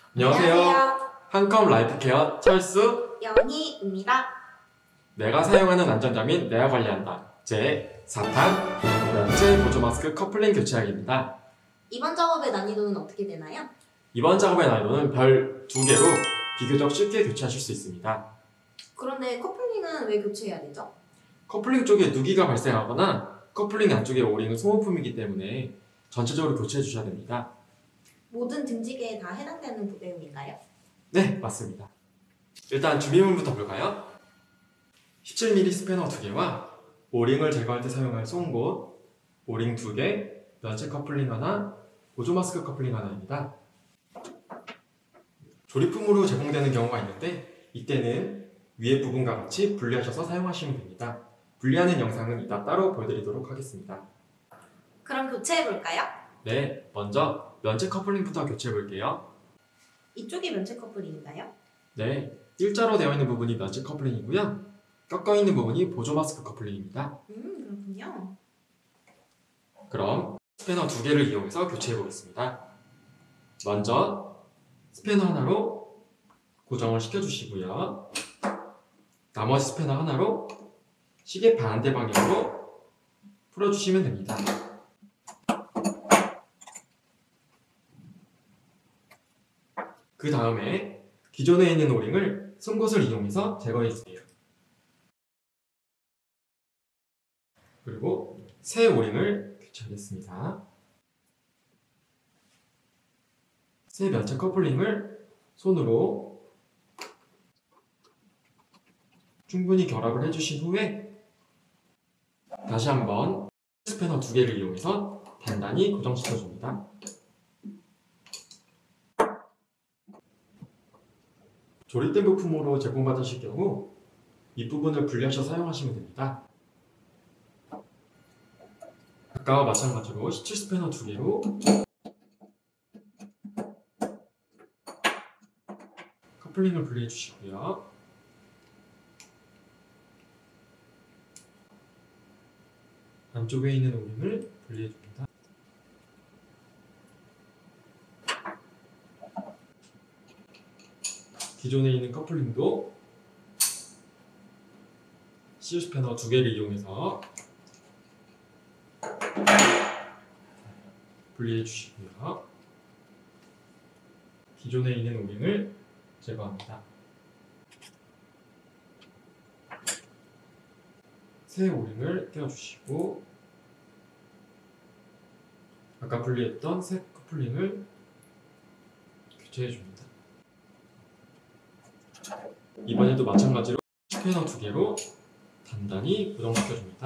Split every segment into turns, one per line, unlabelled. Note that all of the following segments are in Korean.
안녕하세요. 한컴 라이프케어 철수
영희입니다.
내가 사용하는 안전장비는 내가 관리한다. 제 4탄 면체 보조 마스크 커플링 교체하기입니다.
이번 작업의 난이도는 어떻게 되나요?
이번 작업의 난이도는 별 2개로 비교적 쉽게 교체하실 수 있습니다.
그런데 커플링은 왜 교체해야 되죠?
커플링 쪽에 누기가 발생하거나 커플링 안쪽에 오링은 소모품이기 때문에 전체적으로 교체해 주셔야 됩니다.
모든 등지개에 다 해당되는 부배음인가요?
네, 맞습니다. 일단 준비물부터 볼까요? 17mm 스패너 2개와 오링을 제거할 때 사용할 송곳, 오링 2개, 면체 커플링 하나, 보조 마스크 커플링 하나입니다. 조립품으로 제공되는 경우가 있는데 이때는 위에 부분과 같이 분리하셔서 사용하시면 됩니다. 분리하는 영상은 이따 따로 보여드리도록 하겠습니다.
그럼 교체해볼까요?
네, 먼저 면체 커플링부터 교체해 볼게요.
이쪽이 면체 커플링인가요?
네, 일자로 되어 있는 부분이 면체 커플링이고요. 꺾어 있는 부분이 보조 마스크 커플링입니다.
그렇군요.
그럼 스패너 2개를 이용해서 교체해 보겠습니다. 먼저 스패너 하나로 고정을 시켜주시고요. 나머지 스패너 하나로 시계 반대 방향으로 풀어주시면 됩니다. 그 다음에 기존에 있는 오링을 송곳을 이용해서 제거해 주세요. 그리고 새 오링을 교체하겠습니다. 새 면체 커플링을 손으로 충분히 결합을 해주신 후에 다시 한번 스패너 2개를 이용해서 단단히 고정시켜줍니다. 조립된 부품으로 제공받으실 경우 이 부분을 분리하셔서 사용하시면 됩니다. 아까와 마찬가지로 17 스패너 2개로 커플링을 분리해 주시고요. 안쪽에 있는 오링을 분리해 줍니다. 기존에 있는 커플링도 CU 스패너 2개를 이용해서 분리해 주시고요. 기존에 있는 오링을 제거합니다. 새 오링을 떼어주시고 아까 분리했던 새 커플링을 교체해 줍니다. 이번에도 마찬가지로 스패너 2개로 단단히 고정시켜줍니다.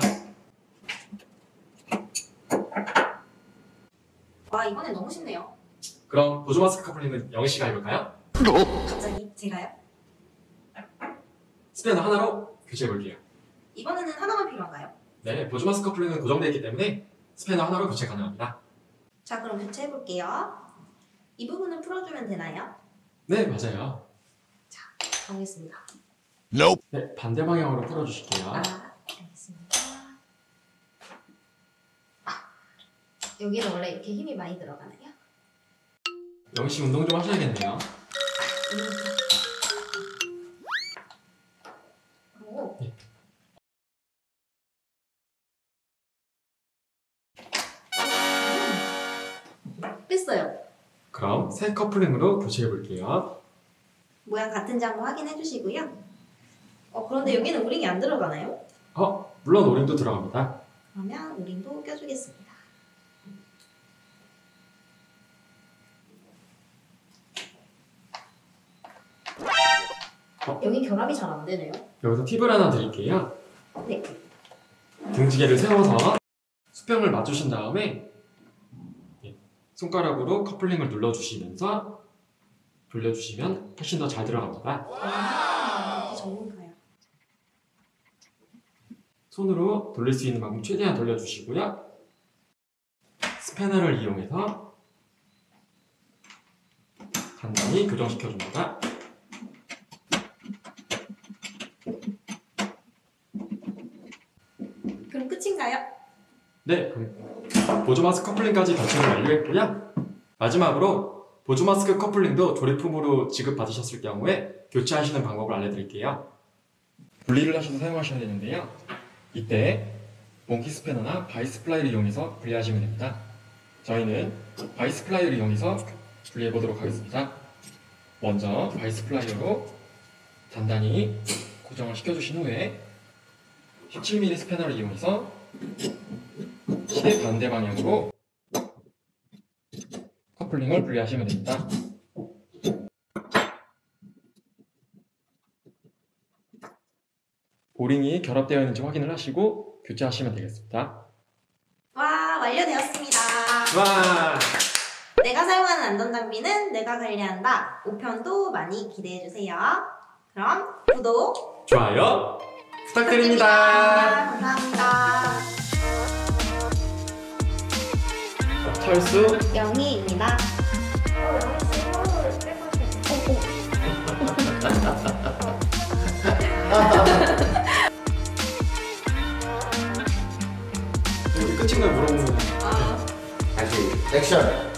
와, 이번엔 너무 쉽네요.
그럼 보조 마스크 커플링은 영희씨가 해볼까요?
갑자기 제가요?
스패너 하나로 교체해 볼게요.
이번에는 하나만 필요한가요?
네, 보조 마스크 커플링은 고정되어 있기 때문에 스패너 하나로 교체 가능합니다.
자, 그럼 교체해볼게요. 이 부분을 풀어주면 되나요?
네, 맞아요.
가보겠습니다.
네, 반대 방향으로 풀어주실게요.
알겠습니다. 여기는 원래 이렇게 힘이 많이 들어가나요?
영희씨 운동 좀 하셔야겠네요.
오.
네.
뺐어요.
그럼 새 커플링으로 교체해 볼게요.
모양 같은지 한번 확인해 주시고요. 그런데 여기는 오링이 안 들어가나요?
물론 오링도 들어갑니다.
그러면 오링도 껴주겠습니다. 여기 결합이 잘 안 되네요.
여기서 팁을 하나 드릴게요.
네.
등지개를 세워서 수평을 맞추신 다음에 손가락으로 커플링을 눌러주시면서 돌려주시면 훨씬 더 잘 들어갑니다.
이렇게 전문가요.
손으로 돌릴 수 있는 만큼 최대한 돌려주시고요. 스패너를 이용해서 간단히 교정시켜줍니다.
그럼 끝인가요?
네, 그럼 보조 마스크 커플링까지 교체를 완료했고요. 마지막으로 보조 마스크 커플링도 조립품으로 지급받으셨을 경우에 교체하시는 방법을 알려드릴게요. 분리를 하셔서 사용하셔야 되는데요. 이때 몽키 스패너나 바이스 플라이를 이용해서 분리하시면 됩니다. 저희는 바이스 플라이를 이용해서 분리해 보도록 하겠습니다. 먼저 바이스 플라이어로 단단히 고정을 시켜주신 후에 17mm 스패너를 이용해서 시계 반대 방향으로 커플링을 분리하시면 됩니다. 오링이 결합되어 있는지 확인을 하시고 교체하시면 되겠습니다.
와, 완료되었습니다.
와!
내가 사용하는 안전장비는 내가 관리한다. 5편도 많이 기대해주세요. 그럼 구독,
좋아요 부탁드립니다.
감사합니다.
철수
영희입니다.
이렇게 끝인 걸 물어보면
아.
다시 액션.